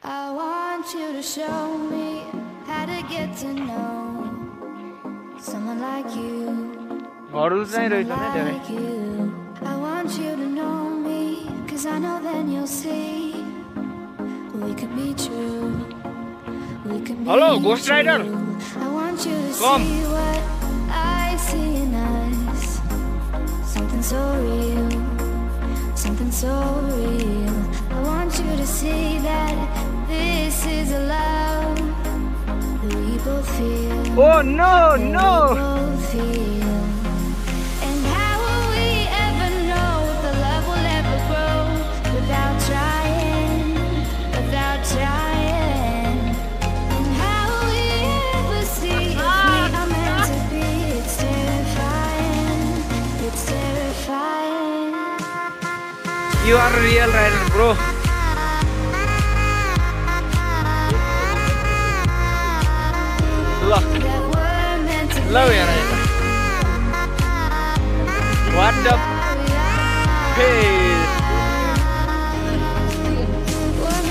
I want you to show me how to get to know someone like you. Someone like you. I want you to know me, 'cause I know then you'll see we could be true. We could be Hello, Ghost Rider. true. I want you to Come. see what I see in us. Something so real, something so real. I want you to see that this is a love that we both feel. Oh no, that no. we both feel. And how will we ever know if the love will ever grow without trying, without trying? And how will we ever see if we are meant to be? It's terrifying, it's terrifying. You are a real rider, bro. Look, That we're meant to love be. you, rider. What the? Hey.